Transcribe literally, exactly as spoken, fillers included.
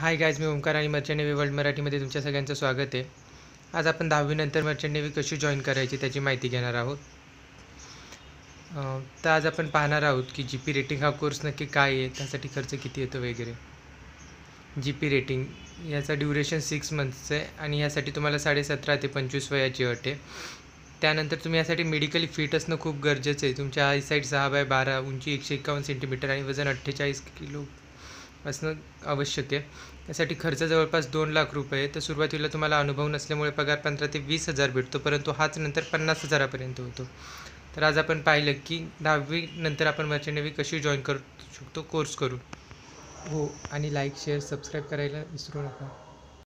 Hi guys, मी ओमकार आणि merchant navy world मराठीमध्ये तुमच्या सगळ्यांचं स्वागत आहे. आज आपण दहावीनंतर मर्चंट नेव्ही कशी जॉईन करायची त्याची माहिती घेणार आहोत. अं, तर आज आपण पाहणार आहोत की जी पी रेटिंग हा कोर्स नक्की काय आहे, त्यासाठी खर्च किती येतो वगैरे. जी पी रेटिंग याचा ड्युरेशन सिक्स मंथचं आहे आणि यासाठी तुम्हाला साडेसतरा ते पंचवीस वयाची अट आहे. त्यानंतर तुम्ही यासाठी मेडिकली फिट असणं खूप गरजेचं आहे. तुमच्या आयसाईट सहा बाय बारा, उंची एकशे एकावन्न सेंटीमीटर आणि वजन अठ्ठेचाळीस किलो असणं आवश्यक आहे. यासाठी खर्च जवळपास दोन लाख रुपये आहे. तर सुरुवातीला तुम्हाला अनुभव नसल्यामुळे पगार पंधरा ते वीस हजार भेटतो, परंतु हाच नंतर पन्नास हजारापर्यंत होतो. तर आज आपण पाहिलं की दहावी नंतर आपण मर्चंट नेव्ही कशी जॉईन करू शकतो कोर्स करून. हो, आणि लाईक शेअर सबस्क्राईब करायला विसरू नका.